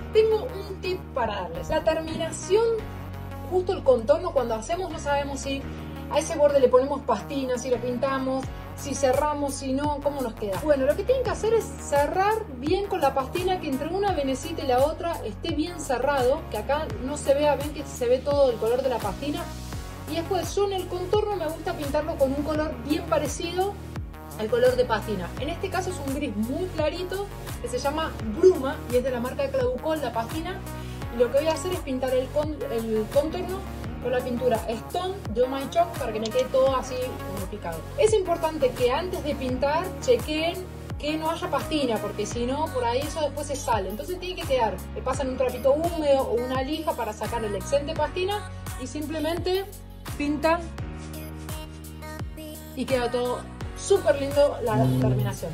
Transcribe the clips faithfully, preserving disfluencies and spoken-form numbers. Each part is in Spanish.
tengo un tip para darles. La terminación, justo el contorno, cuando hacemos no sabemos si a ese borde le ponemos pastina, si lo pintamos, si cerramos, si no, cómo nos queda. Bueno, lo que tienen que hacer es cerrar bien con la pastina, que entre una venecita y la otra esté bien cerrado, que acá no se vea, ven que se ve todo el color de la pastina. Y después yo en el contorno me gusta pintarlo con un color bien parecido al color de pastina. En este caso es un gris muy clarito que se llama Bruma y es de la marca Claucol, la pastina. Y lo que voy a hacer es pintar el, con, el contorno con la pintura Stone de Oh My Chalk para que me quede todo así unificado. Es importante que antes de pintar chequen que no haya pastina, porque si no, por ahí eso después se sale. Entonces tiene que quedar, le pasan un trapito húmedo o una lija para sacar el excedente de pastina y simplemente pintan y queda todo súper lindo la terminación.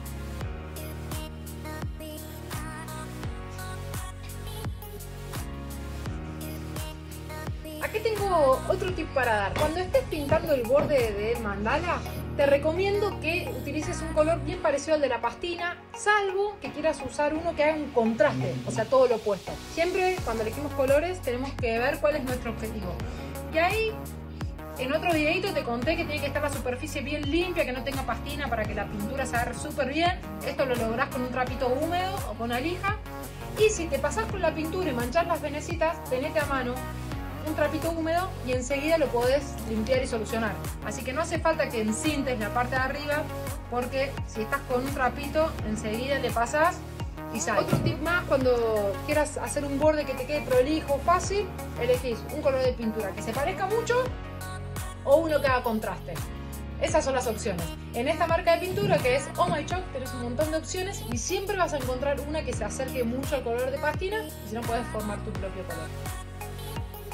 Aquí tengo otro tip para dar. Cuando estés pintando el borde de mandala, te recomiendo que utilices un color bien parecido al de la pastina, salvo que quieras usar uno que haga un contraste, o sea, todo lo opuesto. Siempre cuando elegimos colores tenemos que ver cuál es nuestro objetivo. Y ahí, en otro videito te conté que tiene que estar la superficie bien limpia, que no tenga pastina para que la pintura se agarre súper bien. Esto lo lográs con un trapito húmedo o con una lija. Y si te pasás con la pintura y manchás las venecitas, tenete a mano un trapito húmedo y enseguida lo podés limpiar y solucionar. Así que no hace falta que encintes la parte de arriba, porque si estás con un trapito, enseguida le pasás y sale. Otro tip más, cuando quieras hacer un borde que te quede prolijo, fácil, elegís un color de pintura que se parezca mucho o uno que haga contraste. Esas son las opciones. En esta marca de pintura que es Oh My Chalk tenés un montón de opciones y siempre vas a encontrar una que se acerque mucho al color de pastina y si no puedes formar tu propio color.